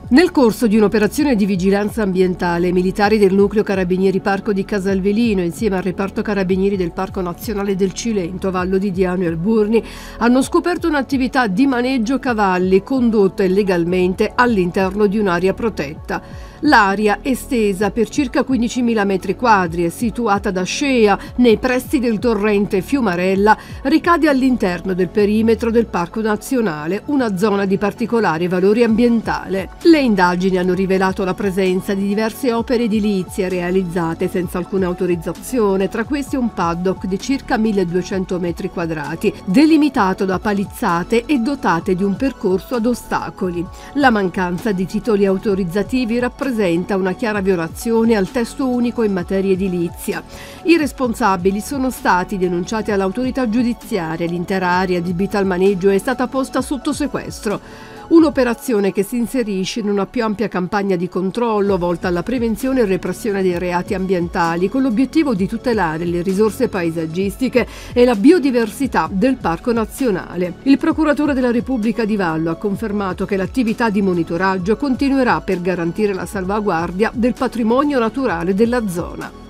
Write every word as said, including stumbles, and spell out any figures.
Nel corso di un'operazione di vigilanza ambientale, militari del Nucleo Carabinieri Parco di Casalvelino, insieme al reparto Carabinieri del Parco Nazionale del Cilento, Vallo di Diano e Alburni, hanno scoperto un'attività di maneggio cavalli condotta illegalmente all'interno di un'area protetta. L'area, estesa per circa quindicimila metri quadri e situata ad Ascea, nei pressi del torrente Fiumarella, ricade all'interno del perimetro del Parco Nazionale, una zona di particolare valore ambientale. Le indagini hanno rivelato la presenza di diverse opere edilizie realizzate senza alcuna autorizzazione, tra queste un paddock di circa milleduecento metri quadrati, delimitato da palizzate e dotate di un percorso ad ostacoli. La mancanza di titoli autorizzativi rappresenta presenta una chiara violazione al testo unico in materia edilizia. I responsabili sono stati denunciati all'autorità giudiziaria e l'intera area adibita al maneggio è stata posta sotto sequestro. Un'operazione che si inserisce in una più ampia campagna di controllo volta alla prevenzione e repressione dei reati ambientali, con l'obiettivo di tutelare le risorse paesaggistiche e la biodiversità del Parco Nazionale. Il procuratore della Repubblica di Vallo ha confermato che l'attività di monitoraggio continuerà per garantire la salvaguardia del patrimonio naturale della zona.